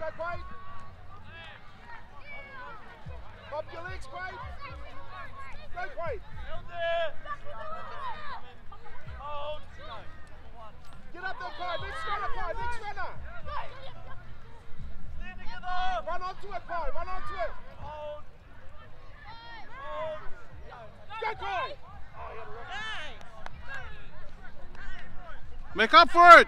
Quaid. Up your legs, Quaid. Go, Quaid. Hold. Get up there, Quaid. Next runner, Quaid. Next runner. Stand together. Run onto it, Quaid. Run onto it. Hold. Hold. Go, Quaid. Make up for it.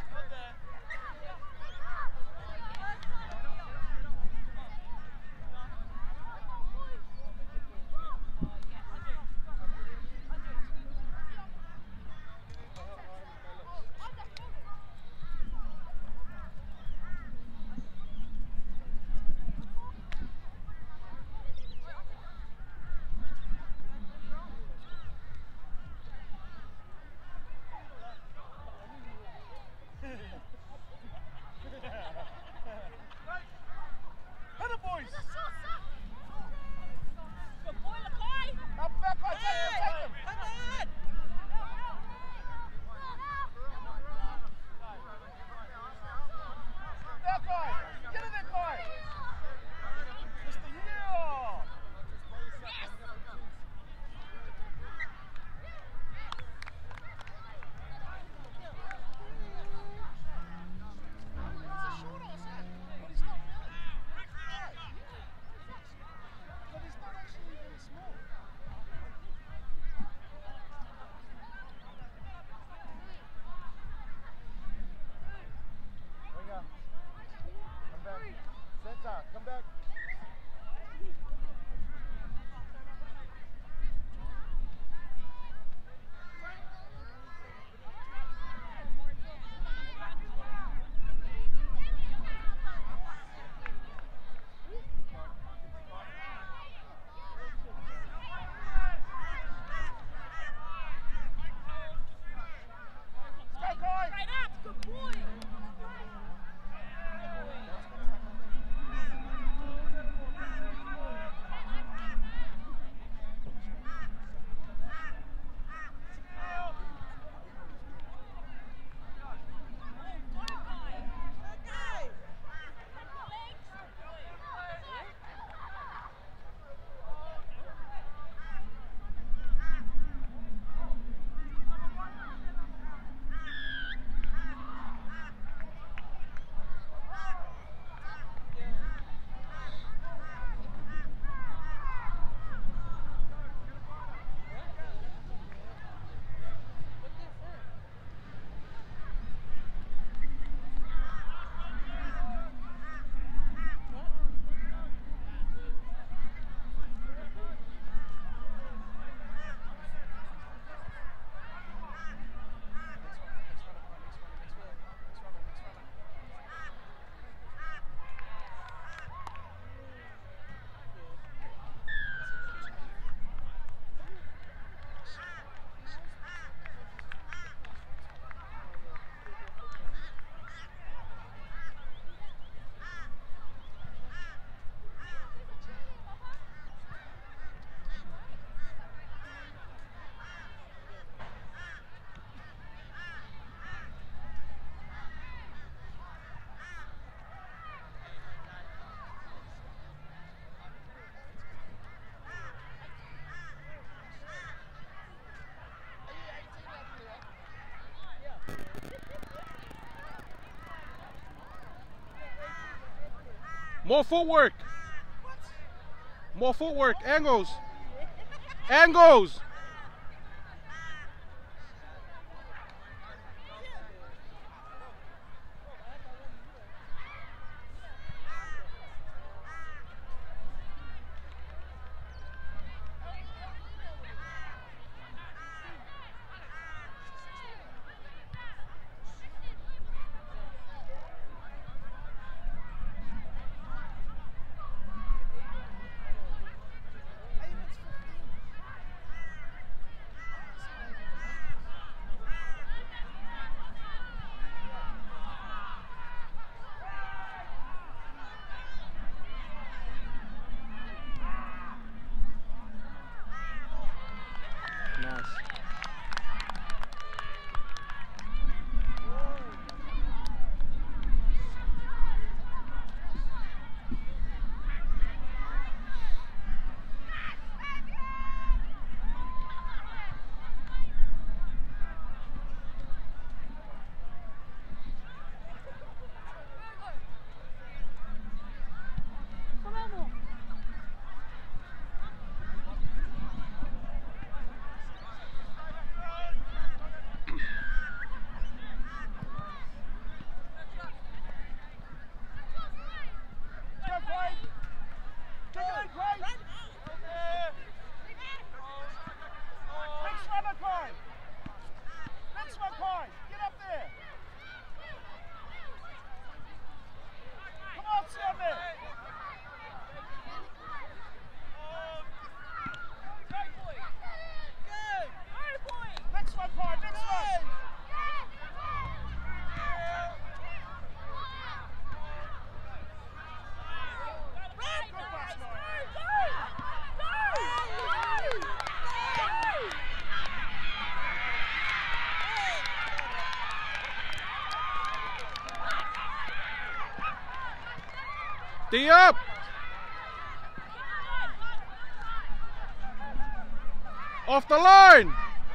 Come back. More footwork. More footwork. Angles. Angles. D up. Off the line.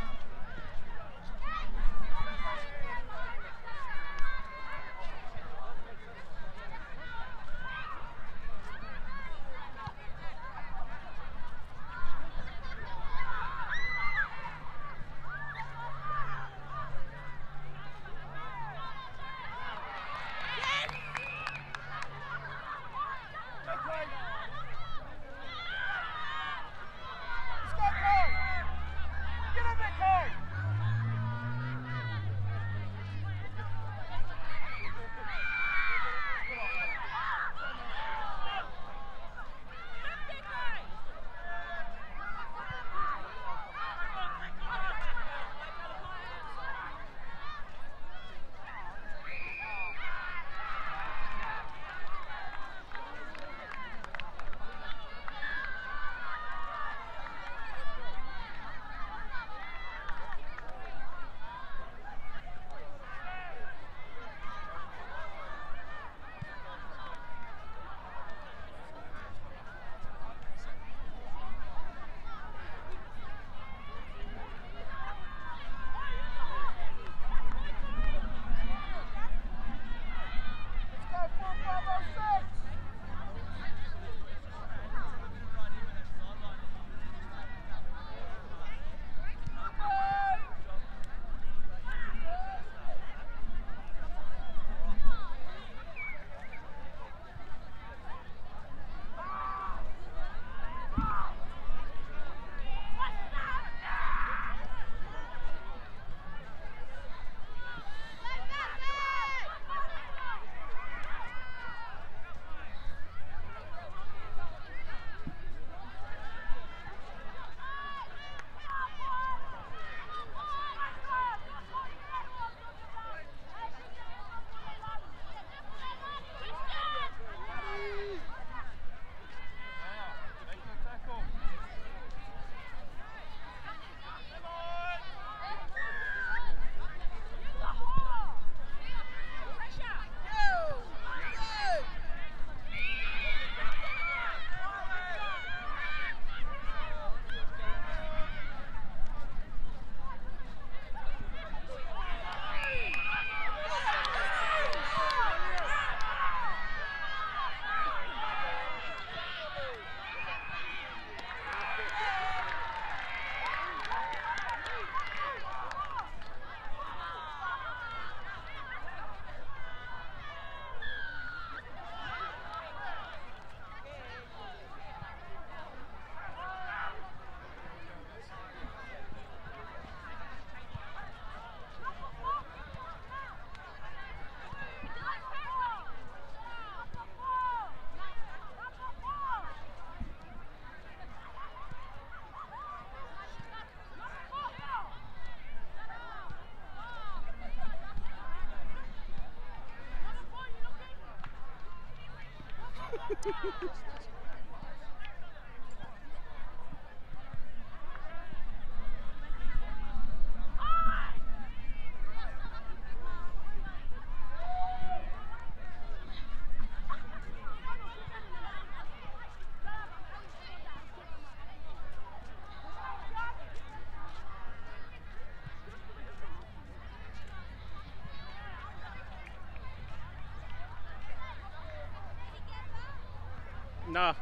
Nah.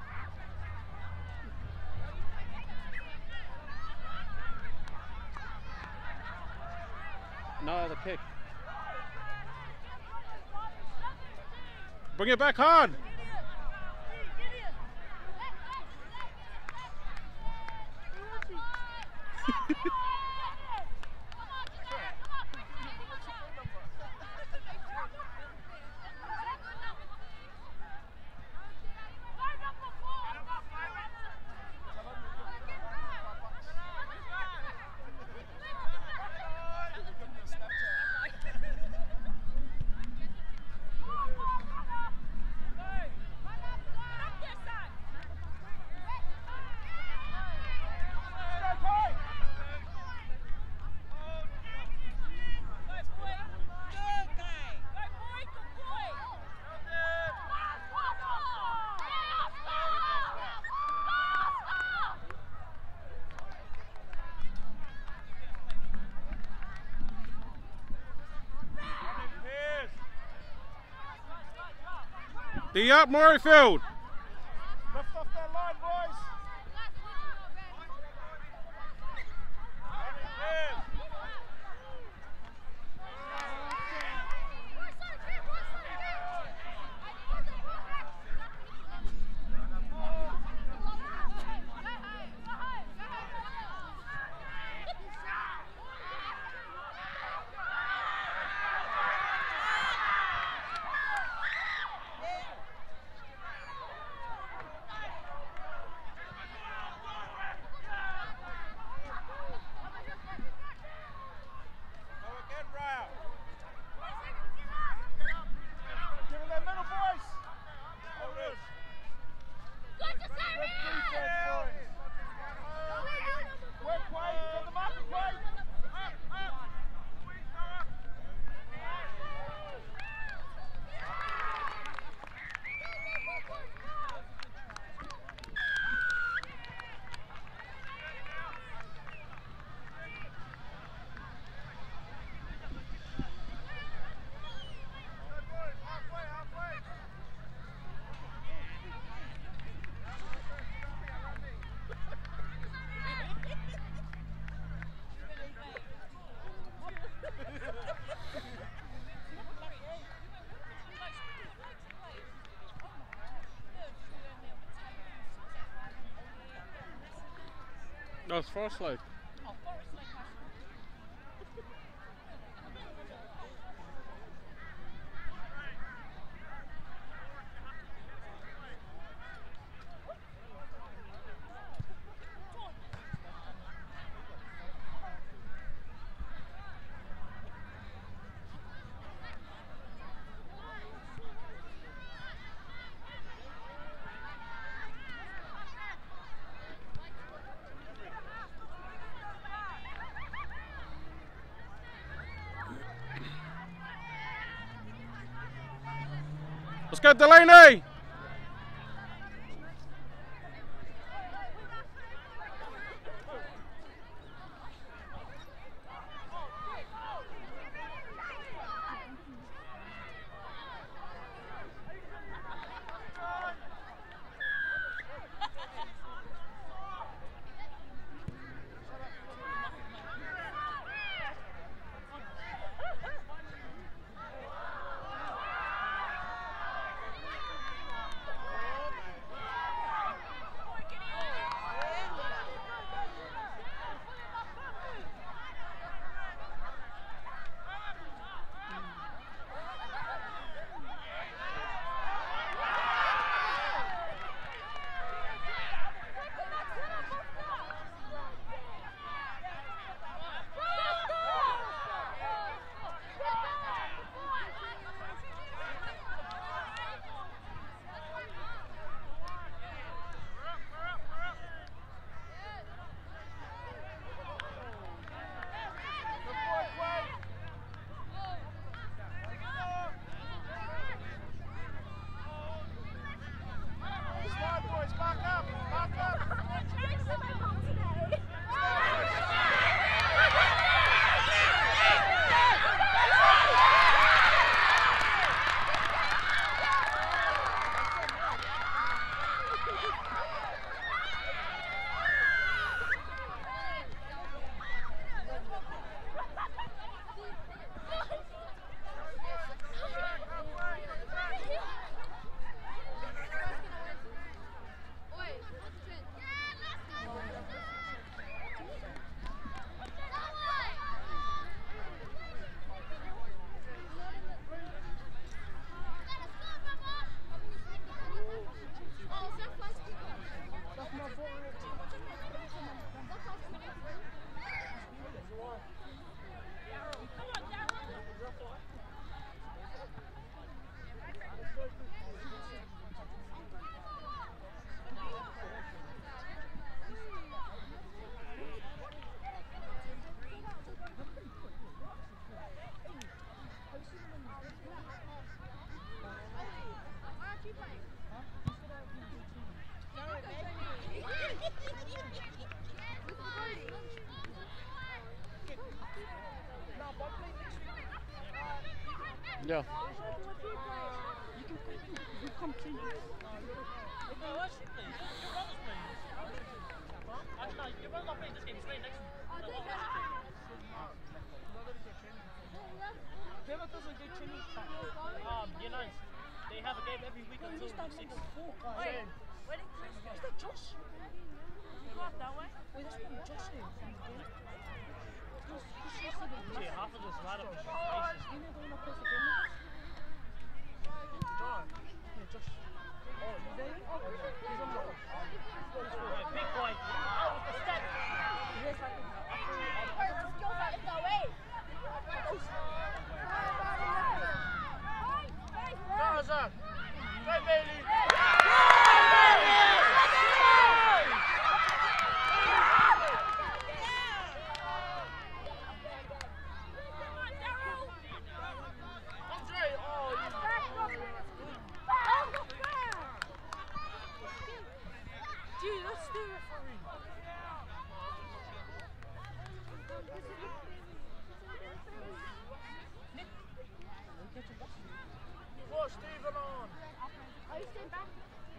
No, the kick. Bring it back on. D up, Murrayfield. Lift off that line, boys. That's Forest Lake. Let's go, Delaney! Yeah. come to you. Your brother's playing. Actually, your brother's not playing this game. He's playing next week. Trevor doesn't get training back. Year 9s. They have a game every week until week 6. Wait, where did Chris go? Is that Josh? You go up that way? Wait, that's from Josh here. Gee, half of this right up the faces. You know the one that plays the game? John. Yeah, Josh. Oh, he's there? Oh, he's on the road. Yeah, big boy. Out with the step. Yes, I think. Gaza. Play Bailey. Dude, that's the referee. Nick. Push Stephen on. Are you staying back?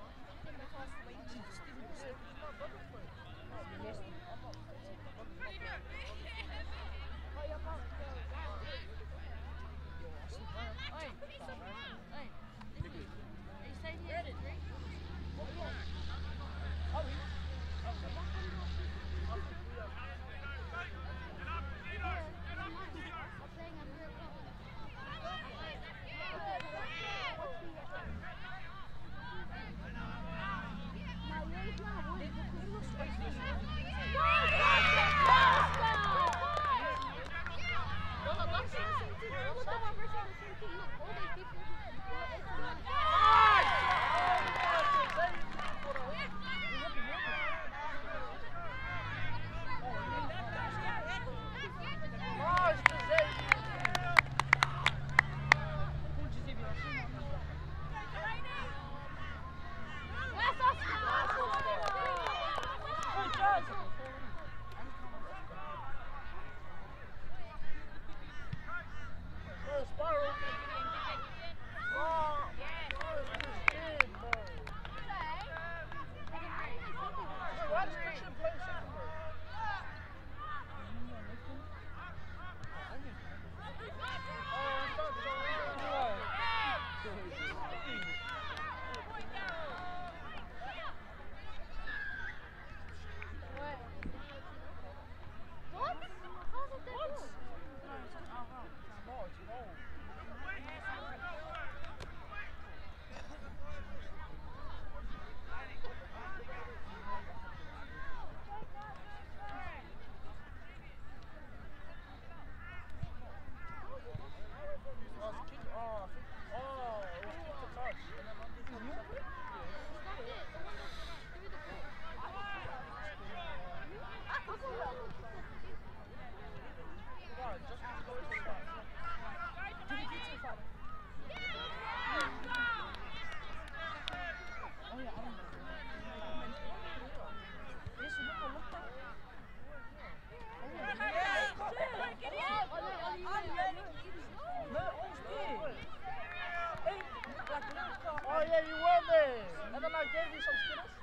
Oh yeah, you were there. And then I gave you some skittles.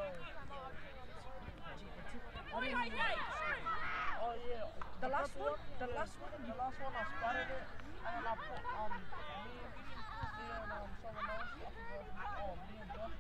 Oh yeah. The last one? The last one? The last one I spotted it, and then I put me and someone else. I forgot. Me and Josh.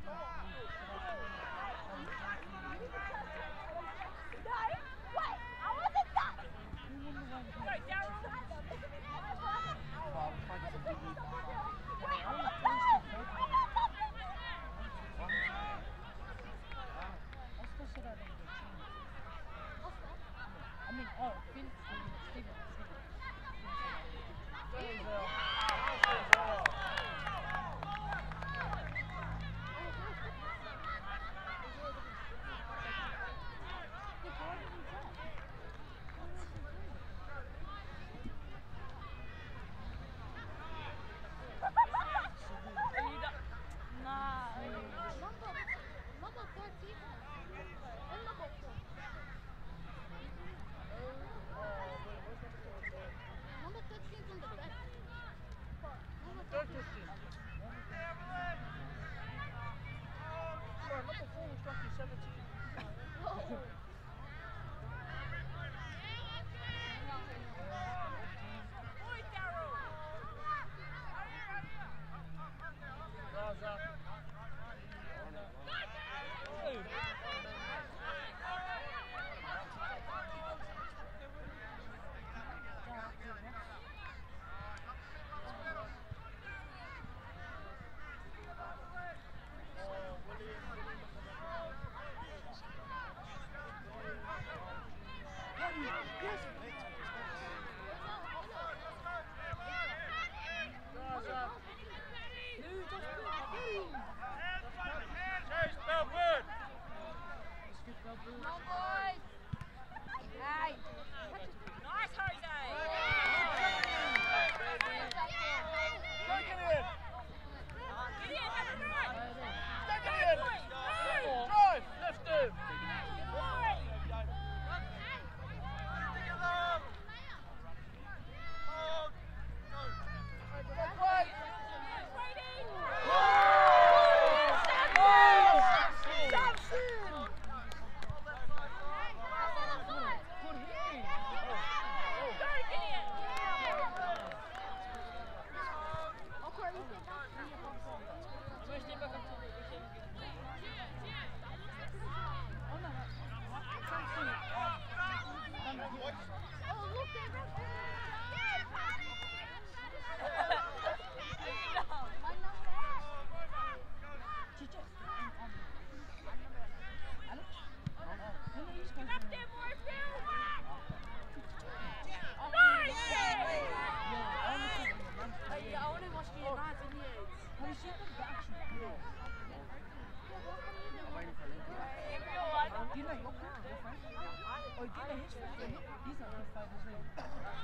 Dina, your friend? Oh, Dina, his friend. He's not going to fight his name.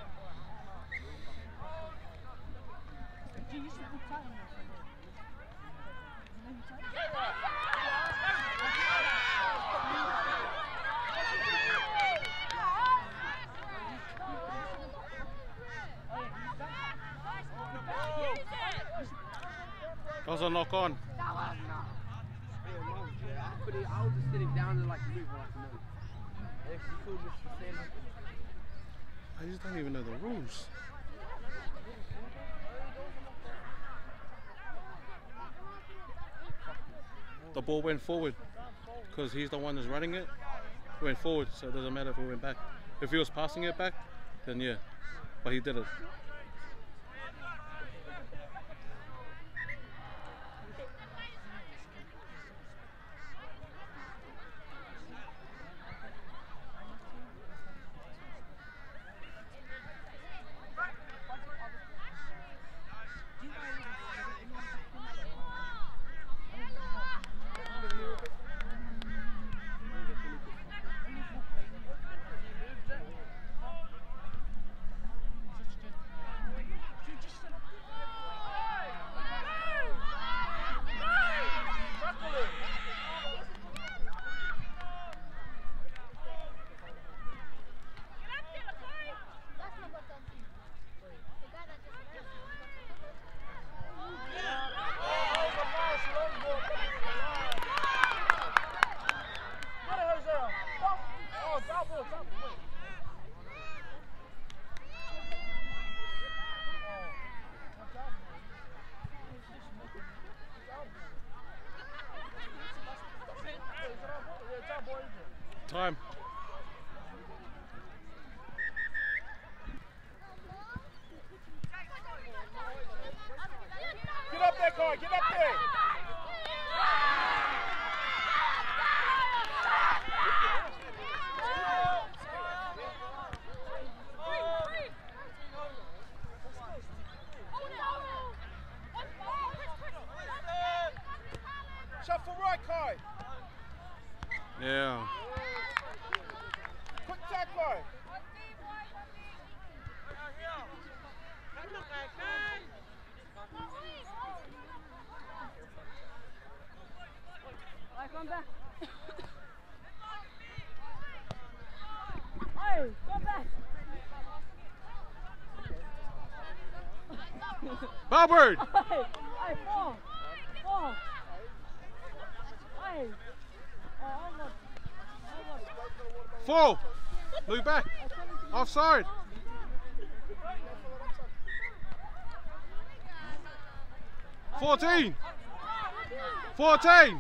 Gee, you should put time on your friend. You know who time? That was a knock on. But I was just sitting down and like moving like no. If you could just stand up. I just don't even know the rules. The ball went forward because he's the one that's running it. It went forward, so it doesn't matter if it went back. If he was passing it back, then yeah, but he did it. Time. Get up there, Kai. Get up there. Shuffle right, Kai. Yeah. Quick tackle. Come back. Hey, come back. Bellbird! Hey, four. Hey. Four! Move back! Offside! $14! 14!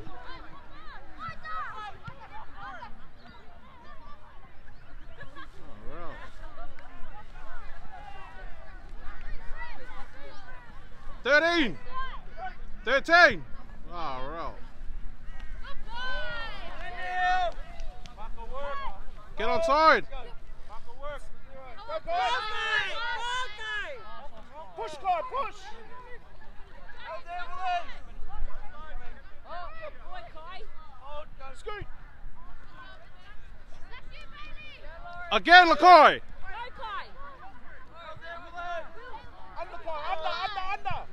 $13! 13! Oh, right. Get on side! Push, Kai, push! Scoot! Again, Lakai! Under, Kai, under!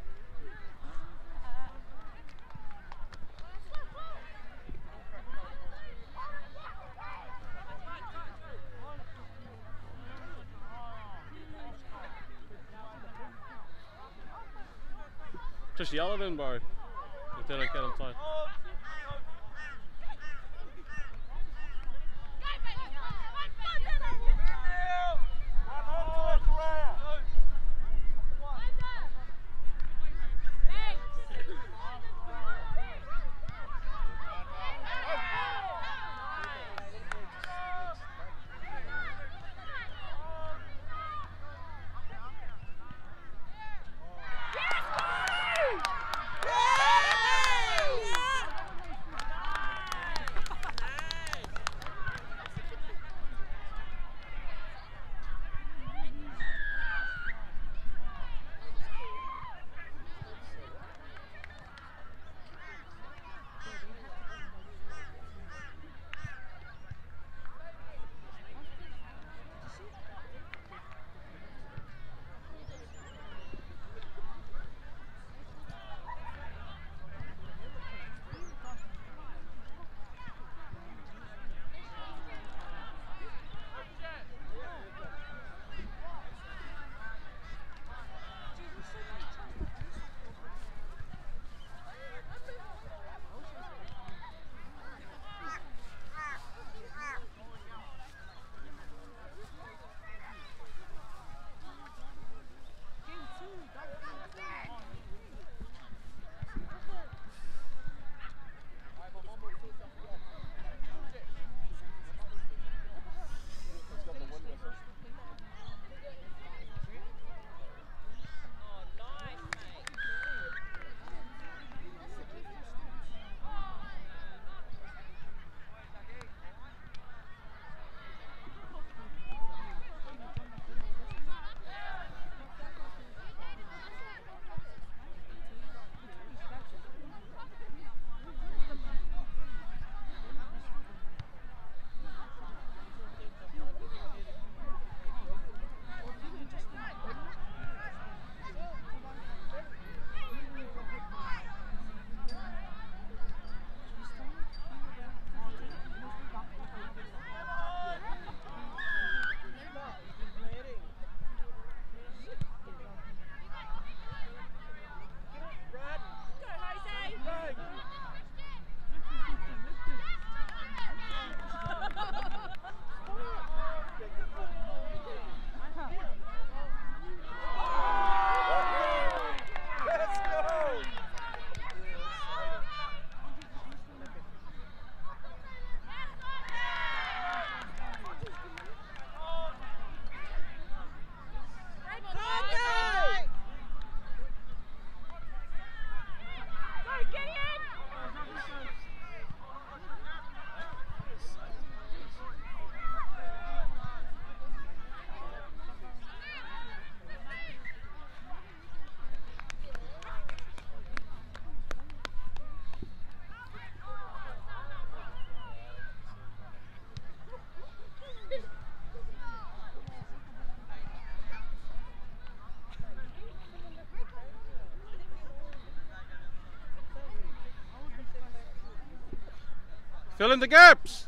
Just yell at him, bro. If they don't get him tight. Fill in the gaps.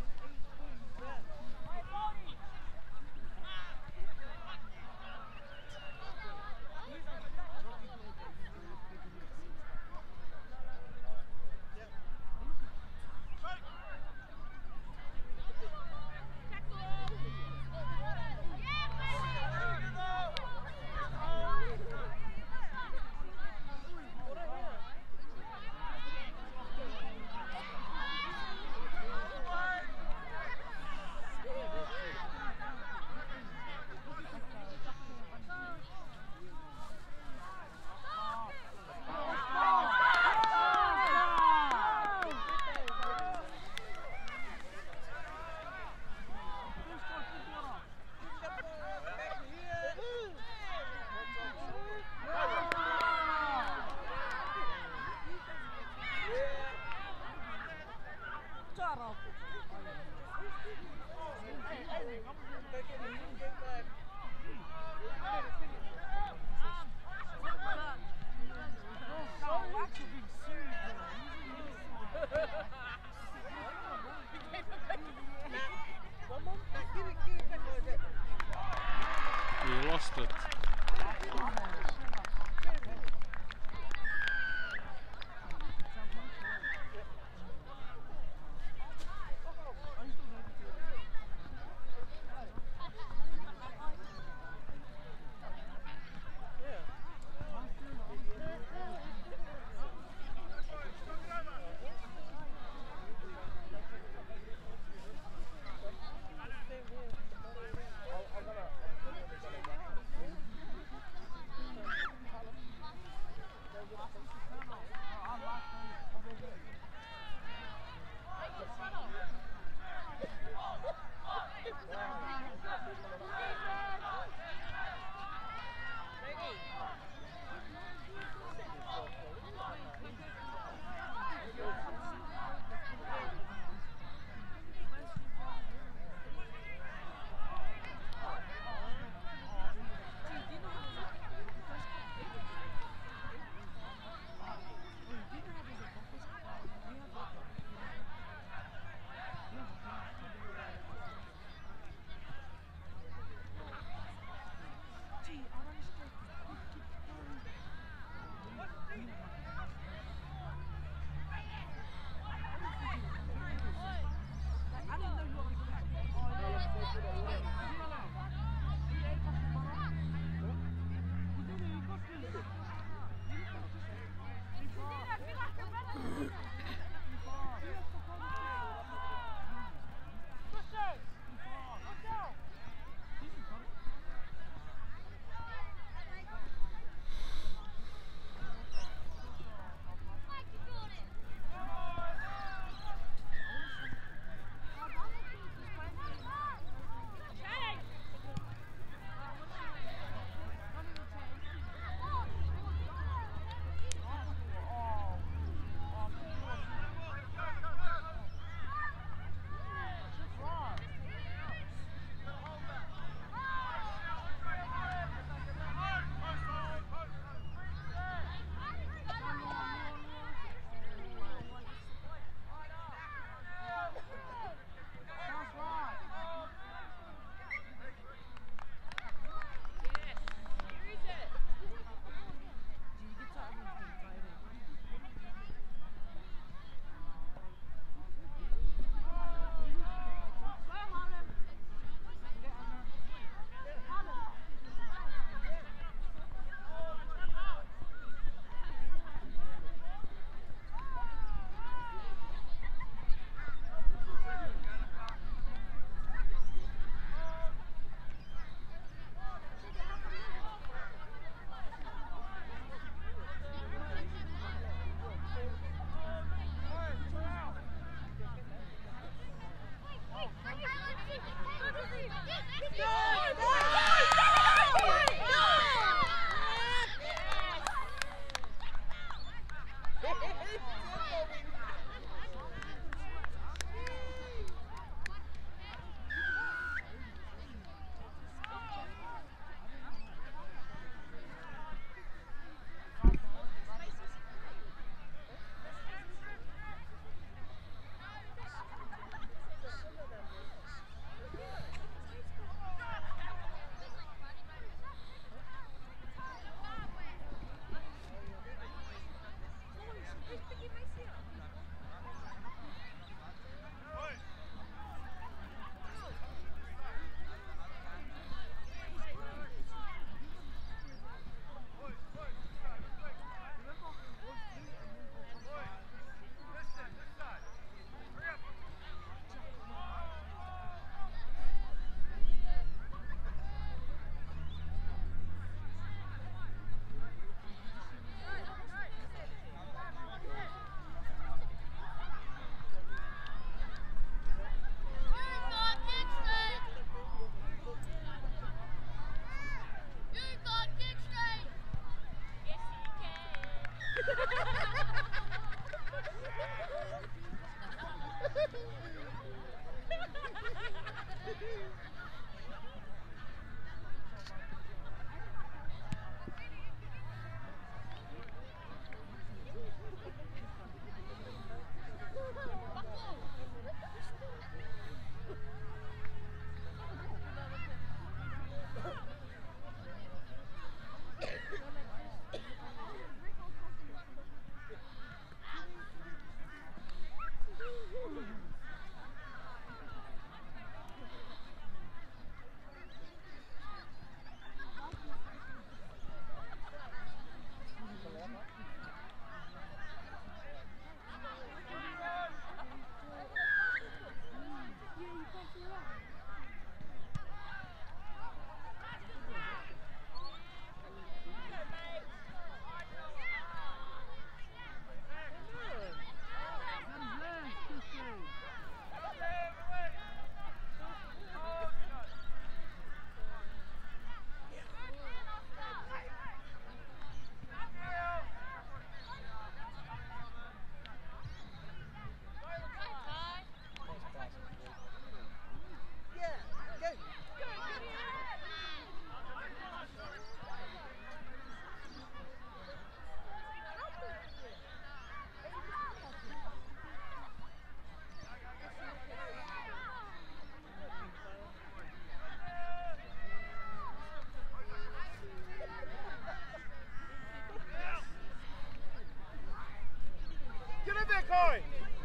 Get in there, Corey!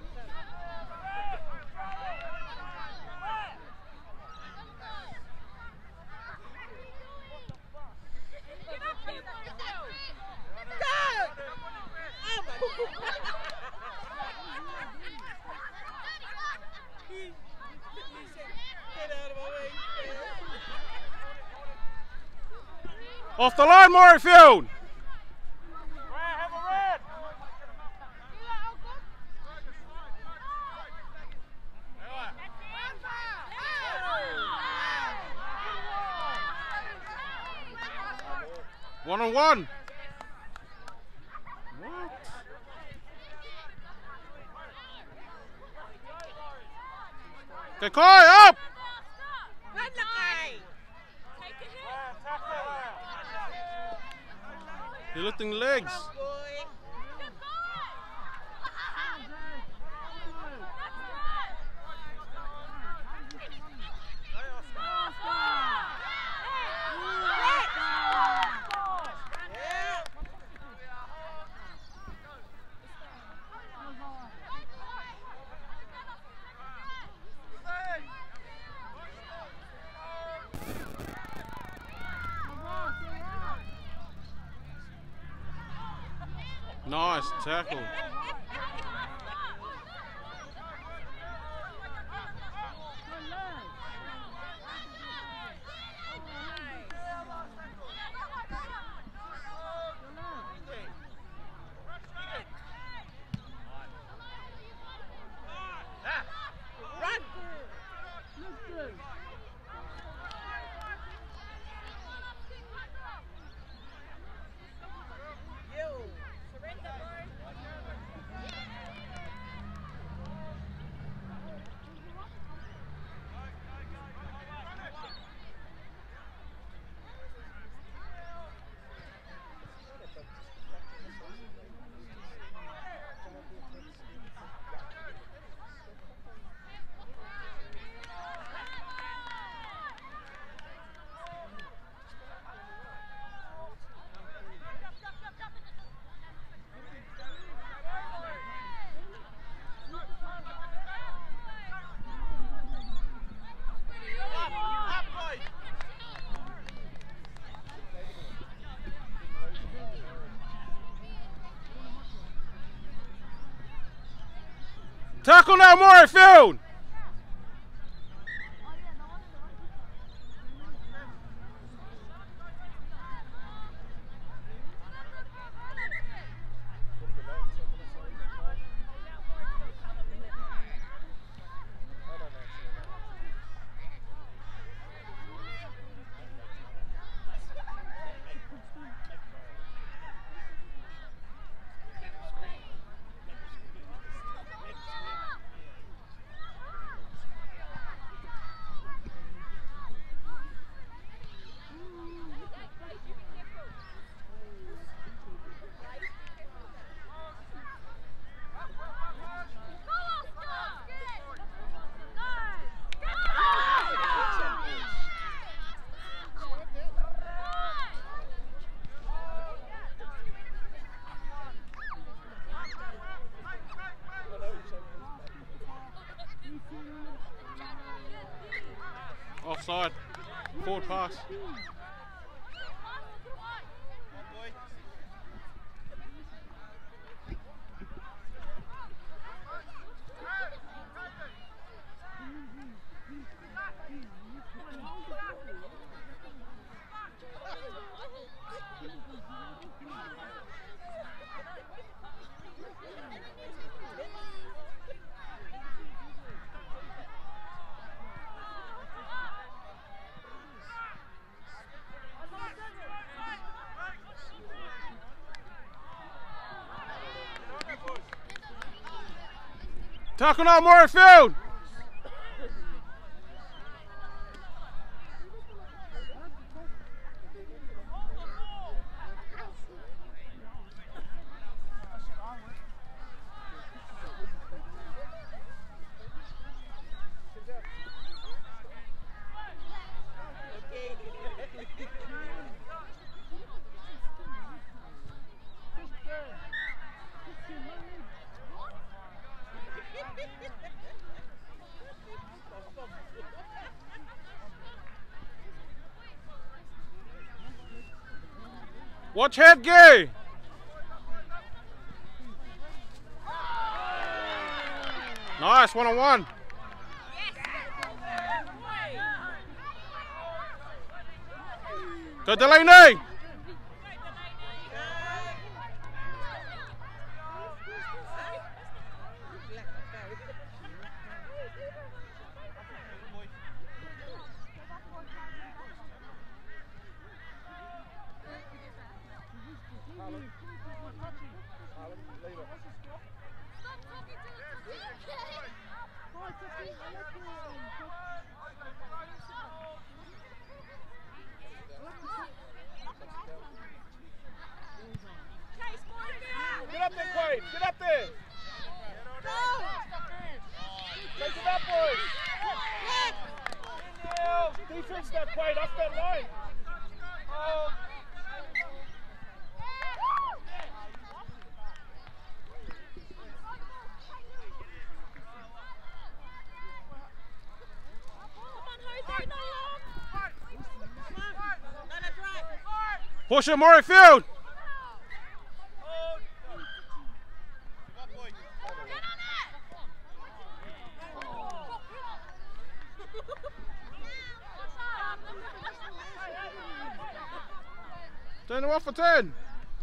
Off the line, Murrayfield! Have a red! 1-on-1. Okay, Kai, up! You're lifting legs. Nice tackle. Tackle now, Murrayfield! Offside. Forward pass. Tackle now, Morayfield! Watch head, Gay! Nice, one-on-one. Go Delaney! Get up there, Quaid. Get up there. Take it up, boys. Defense that Quaid off that line. Oh. Push it, Morayfield! Turn it off for 10.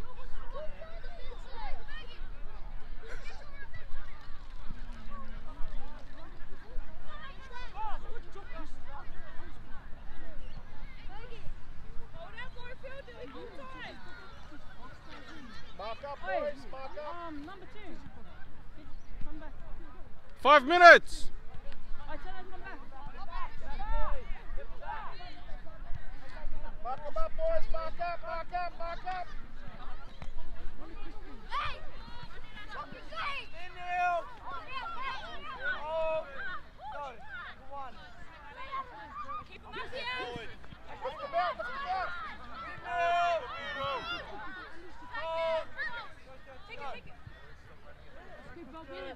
Mark up, boys. Mark up. Number 2. Come back. 5 minutes. I tell him come back. Mark them up, boys. Mark up, mark up, mark up. Hey! In there. Oh. Go. Come on. Keep him up here! Lift them out, lift them out. In there. Oh. Take it, take it! Keep going.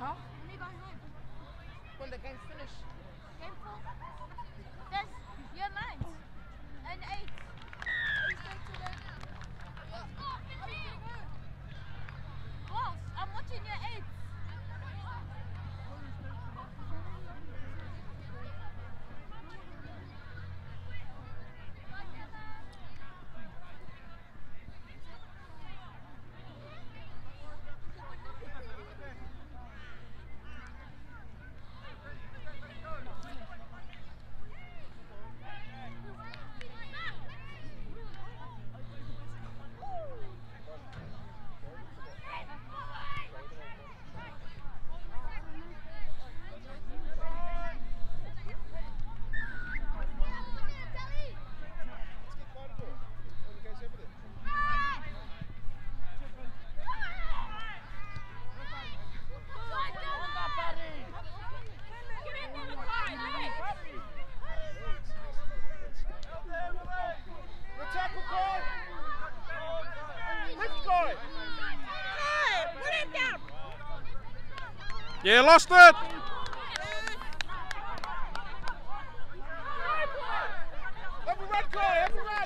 Huh? When are you going home? When the game's finished. Game 4? There's year 9s and 8s. Boss, I'm watching year 8s. Yeah, lost it! Have a red card, have a red!